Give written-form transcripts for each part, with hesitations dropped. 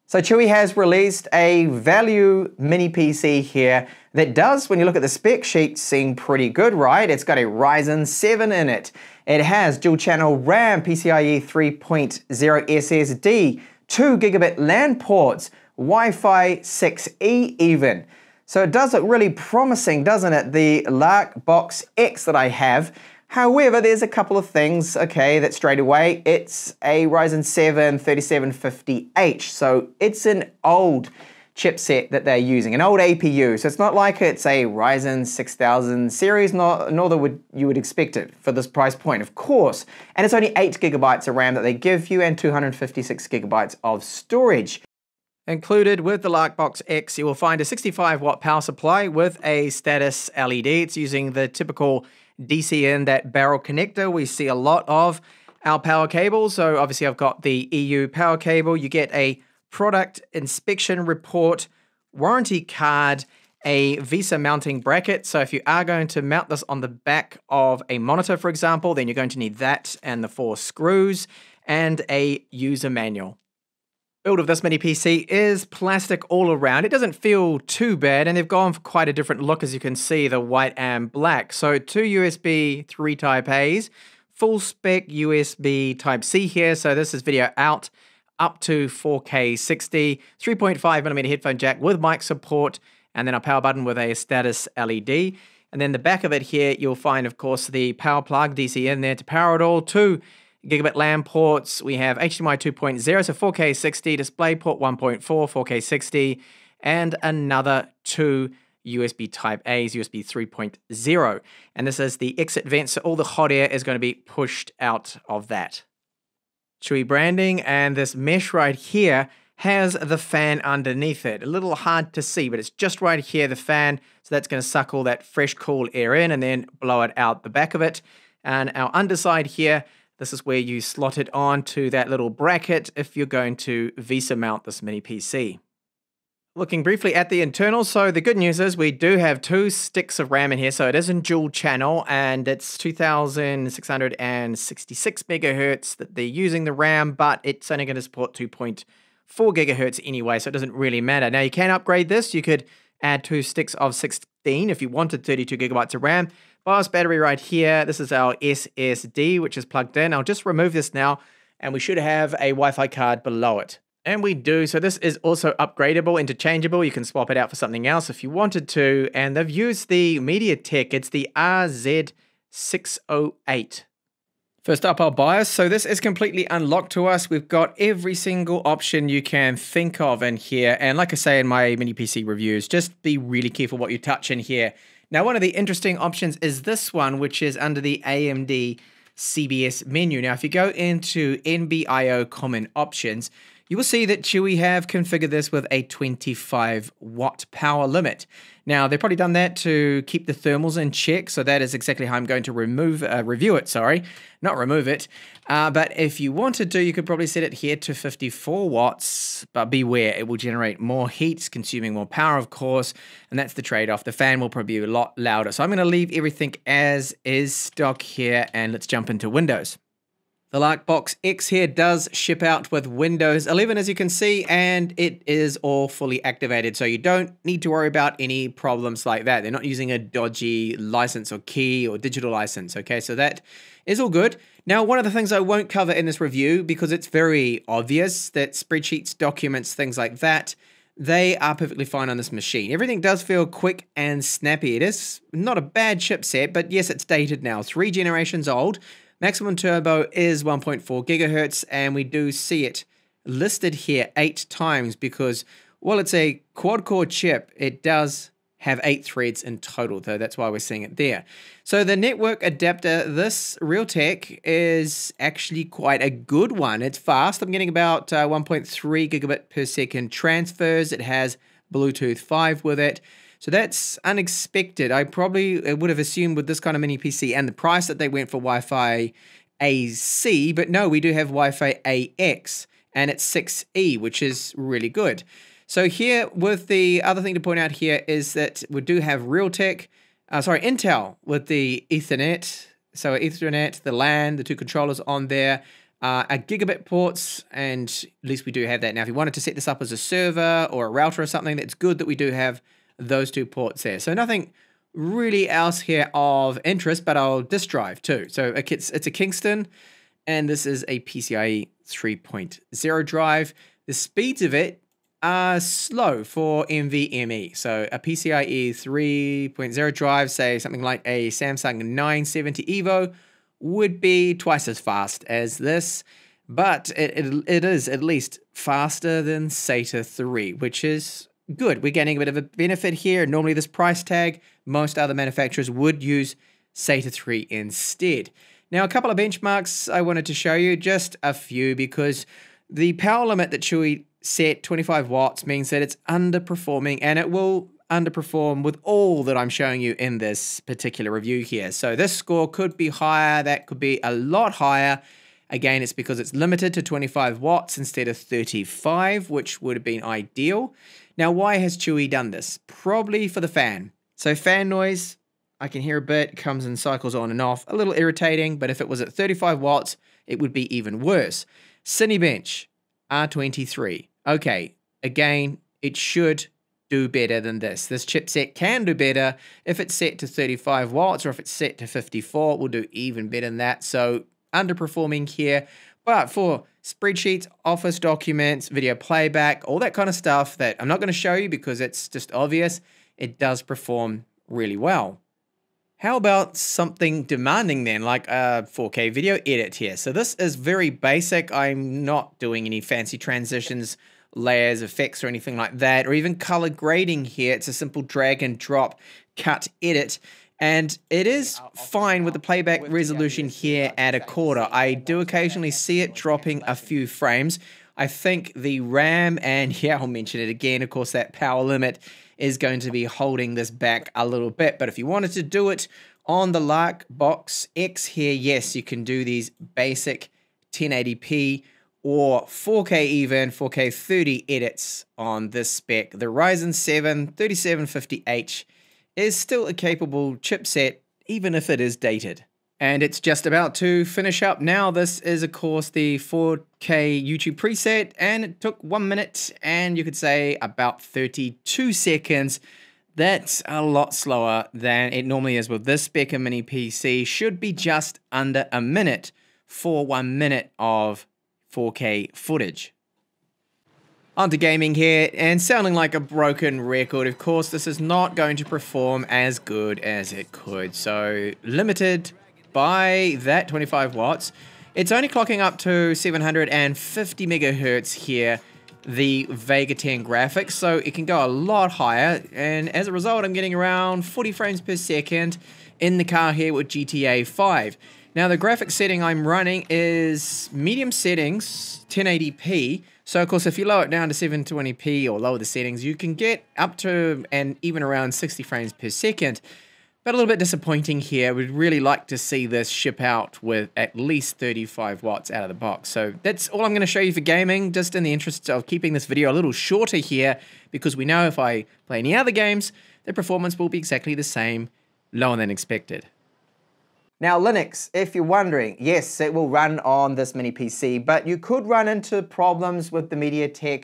So Chuwi has released a value mini PC here that does, when you look at the spec sheet, seem pretty good, right? It's got a Ryzen 7 in it. It has dual channel RAM, PCIe 3.0 SSD, 2 gigabit LAN ports, Wi-Fi 6E even. So it does look really promising, doesn't it? The LarkBox X that I have. However, there's a couple of things, okay, that straight away, it's a Ryzen 7 3750H, so it's an old chipset that they're using, an old APU, so it's not like it's a Ryzen 6000 series, nor you would expect it for this price point, of course, and it's only 8 gigabytes of RAM that they give you and 256 gigabytes of storage. Included with the LarkBox X, you will find a 65 watt power supply with a status LED. It's using the typical DC in, that barrel connector we see a lot of our power cables. So obviously I've got the EU power cable. You get a product inspection report, warranty card, a VESA mounting bracket. So if you are going to mount this on the back of a monitor, for example, then you're going to need that and the 4 screws and a user manual. Build of this mini PC is plastic all around. It doesn't feel too bad, and they've gone for quite a different look, as you can see, the white and black. So 2 USB 3 Type A's, full spec USB Type C here. So this is video out up to 4K 60, 3.5mm headphone jack with mic support, and then a power button with a status LED. And then the back of it here, you'll find, of course, the power plug DC in there to power it all. 2 gigabit LAN ports, we have HDMI 2.0, so 4K 60, DisplayPort 1.4, 4K 60, and another 2 USB Type A's, USB 3.0. And this is the exit vent, so all the hot air is going to be pushed out of that. Chuwi branding, and this mesh right here has the fan underneath it. A little hard to see, but it's just right here, the fan, so that's going to suck all that fresh, cool air in and then blow it out the back of it. And our underside here, this is where you slot it on to that little bracket if you're going to VESA mount this mini PC. Looking briefly at the internals, so the good news is we do have 2 sticks of RAM in here, so it isn't dual channel, and it's 2666 megahertz that they're using the RAM, but it's only going to support 2.4 gigahertz anyway, so it doesn't really matter. Now you can upgrade this. You could add 2 sticks of 16 if you wanted 32 gigabytes of RAM. BIOS battery right here. This is our SSD, which is plugged in. I'll just remove this now, and we should have a Wi-Fi card below it. And we do. So this is also upgradable, interchangeable. You can swap it out for something else if you wanted to. And they've used the MediaTek. It's the RZ608. First up, our BIOS. So this is completely unlocked to us. We've got every single option you can think of in here. And like I say in my mini PC reviews, just be really careful what you touch in here. Now, one of the interesting options is this one, which is under the AMD CBS menu. Now, if you go into NBIO common options, you will see that Chuwi have configured this with a 25 watt power limit. Now, they've probably done that to keep the thermals in check, so that is exactly how I'm going to review it, sorry. Not remove it. But if you wanted to, you could probably set it here to 54 watts, but beware, it will generate more heat, consuming more power, of course, and that's the trade-off. The fan will probably be a lot louder. So I'm going to leave everything as is stock here, and let's jump into Windows. The LarkBox X here does ship out with Windows 11, as you can see, and it is all fully activated, so you don't need to worry about any problems like that. They're not using a dodgy license or key or digital license, okay? So that is all good. Now, one of the things I won't cover in this review, because it's very obvious that spreadsheets, documents, things like that, they are perfectly fine on this machine. Everything does feel quick and snappy. It is not a bad chipset, but yes, it's dated now, 3 generations old. Maximum turbo is 1.4 gigahertz, and we do see it listed here 8 times because, while it's a quad-core chip, it does have 8 threads in total, though that's why we're seeing it there. So the network adapter, this Realtek is actually quite a good one. It's fast. I'm getting about 1.3 gigabit per second transfers. It has Bluetooth 5 with it. So that's unexpected. I probably would have assumed with this kind of mini PC and the price that they went for Wi-Fi AC, but no, we do have Wi-Fi AX, and it's 6E, which is really good. So here, with the other thing to point out here is that we do have Intel with the Ethernet. So Ethernet, the LAN, the 2 controllers on there. are gigabit ports, and at least we do have that. Now, if you wanted to set this up as a server or a router or something, that's good that we do have those 2 ports there. So nothing really else here of interest, but I'll disk drive too. So it's a Kingston, and this is a PCIe 3.0 drive. The speeds of it are slow for NVMe. So a PCIe 3.0 drive, say something like a Samsung 970 EVO, would be twice as fast as this, but it is at least faster than SATA 3, which is good. We're getting a bit of a benefit here. Normally this price tag, most other manufacturers would use SATA 3 instead. Now, a couple of benchmarks I wanted to show you, just a few, because the power limit that Chuwi set, 25 watts, means that it's underperforming, and it will underperform with all that I'm showing you in this particular review here. So this score could be higher, that could be a lot higher. Again, it's because it's limited to 25 watts instead of 35, which would have been ideal. Now, why has Chuwi done this? Probably for the fan. So fan noise, I can hear a bit, comes in cycles on and off, a little irritating, but if it was at 35 watts, it would be even worse. Cinebench, R23. Okay, again, it should do better than this. This chipset can do better. If it's set to 35 watts or if it's set to 54, it will do even better than that. So underperforming here. But for spreadsheets, office documents, video playback, all that kind of stuff that I'm not going to show you because it's just obvious, it does perform really well. How about something demanding then, like a 4K video edit here? So this is very basic. I'm not doing any fancy transitions, layers, effects, or anything like that, or even color grading here. It's a simple drag and drop cut edit, and it is fine with the playback resolution here at 1/4. I do occasionally see it dropping a few frames. I think the RAM, and yeah, I'll mention it again, of course, that power limit is going to be holding this back a little bit. But if you wanted to do it on the LarkBox X here, yes, you can do these basic 1080p or 4K even, 4K 30 edits on this spec. The Ryzen 7 3750H is still a capable chipset, even if it is dated. And it's just about to finish up now. This is, of course, the 4K YouTube preset, and it took 1 minute and you could say about 32 seconds. That's a lot slower than it normally is with this spec. A mini PC should be just under a minute for 1 minute of 4K footage. Onto gaming here, and sounding like a broken record, of course, this is not going to perform as good as it could. So limited by that 25 watts. It's only clocking up to 750 megahertz here, the Vega 10 graphics, so it can go a lot higher, and as a result I'm getting around 40 frames per second in the car here with GTA 5. Now the graphics setting I'm running is medium settings, 1080p, so of course if you lower it down to 720p or lower the settings, you can get up to and even around 60 frames per second. But a little bit disappointing here. We'd really like to see this ship out with at least 35 watts out of the box. So that's all I'm going to show you for gaming, just in the interest of keeping this video a little shorter here, because we know if I play any other games, the performance will be exactly the same, lower than expected. Now Linux, if you're wondering, yes, it will run on this mini PC, but you could run into problems with the MediaTek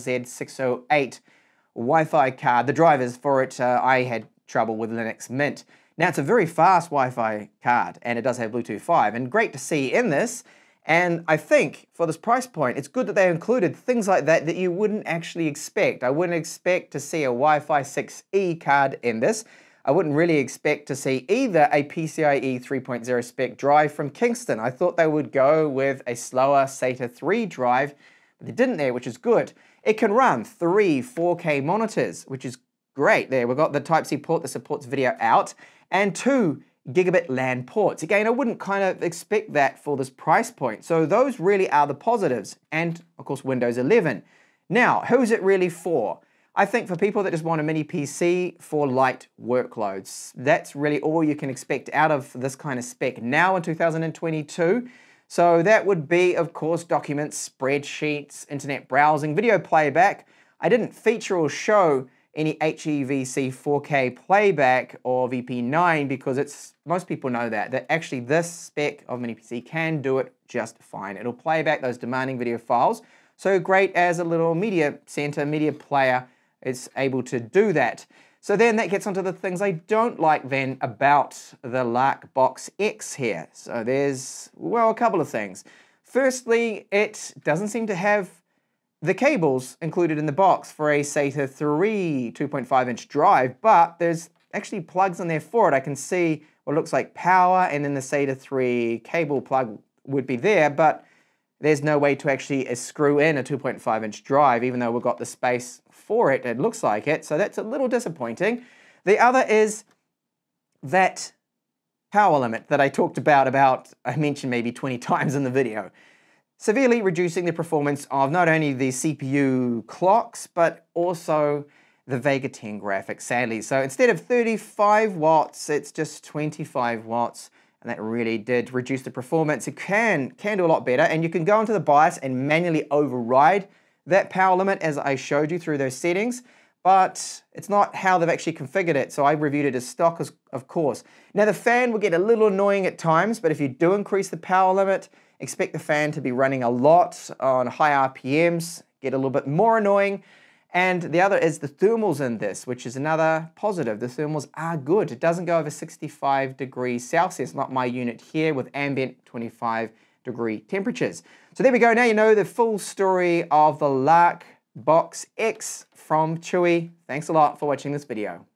RZ608 Wi-Fi card. The drivers for it, I had trouble with Linux Mint. Now it's a very fast Wi-Fi card, and it does have Bluetooth 5, and great to see in this. And I think for this price point, it's good that they included things like that that you wouldn't actually expect. I wouldn't expect to see a Wi-Fi 6E card in this. I wouldn't really expect to see either a PCIe 3.0 spec drive from Kingston. I thought they would go with a slower SATA 3 drive, but they didn't there, which is good. It can run 3 4K monitors, which is great there. We've got the Type-C port that supports video out, and 2 gigabit LAN ports. Again, I wouldn't kind of expect that for this price point. So those really are the positives, and of course Windows 11. Now, who's it really for? I think for people that just want a mini PC for light workloads. That's really all you can expect out of this kind of spec now in 2022. So that would be, of course, documents, spreadsheets, internet browsing, video playback. I didn't feature or show any HEVC 4K playback or VP9 because most people know that actually this spec of mini PC can do it just fine. It'll play back those demanding video files. So great as a little media center, media player, it's able to do that. So then that gets onto the things I don't like then about the LarkBox X here. So there's, well, a couple of things. Firstly, it doesn't seem to have the cables included in the box for a SATA 3 2.5-inch drive, but there's actually plugs in there for it. I can see what looks like power, and then the SATA 3 cable plug would be there, but there's no way to actually screw in a 2.5-inch drive, even though we've got the space for it, it looks like it, so that's a little disappointing. The other is that power limit that I talked about, I mentioned maybe 20 times in the video. Severely reducing the performance of not only the CPU clocks, but also the Vega 10 graphics, sadly. So instead of 35 watts, it's just 25 watts. And that really did reduce the performance. It can do a lot better, and you can go into the BIOS and manually override that power limit as I showed you through those settings, but it's not how they've actually configured it, so I reviewed it as stock, of course. Now the fan will get a little annoying at times, but if you do increase the power limit, expect the fan to be running a lot on high RPMs, get a little bit more annoying. And the other is the thermals in this, which is another positive. The thermals are good. It doesn't go over 65 degrees Celsius, not my unit here with ambient 25-degree temperatures. So there we go. Now you know the full story of the LarkBox X from Chuwi. Thanks a lot for watching this video.